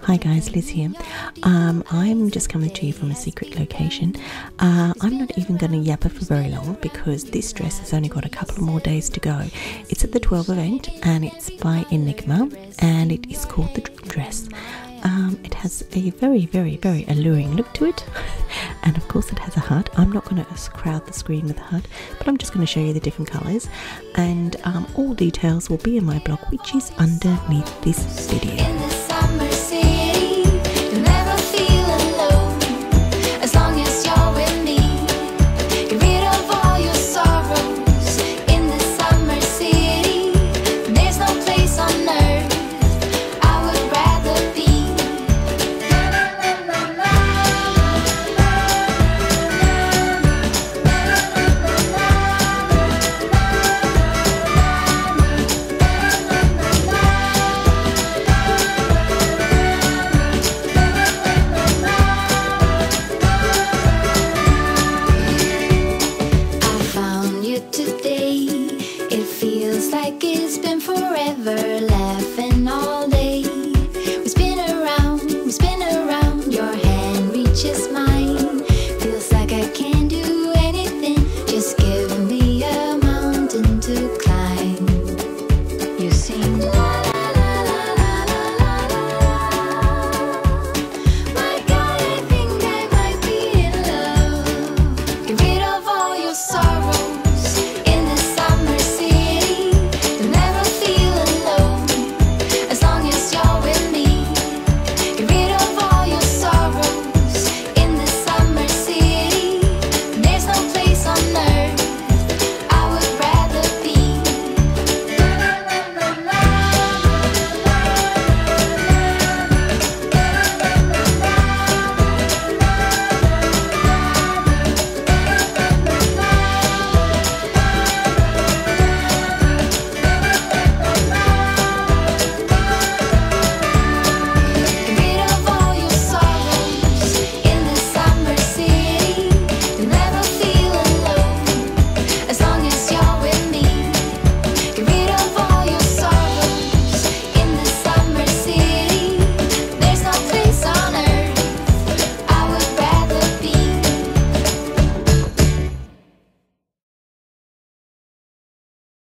Hi guys, Liz here. I'm just coming to you from a secret location. I'm not even going to yapper for very long because this dress has only got a couple more days to go. It's at the 12 event and it's by Enigma and it is called the Dream Dress. It has a very, very, very alluring look to it, and of course it has a heart. I'm not going to crowd the screen with a heart, but I'm just going to show you the different colours, and all details will be in my blog, which is underneath this video.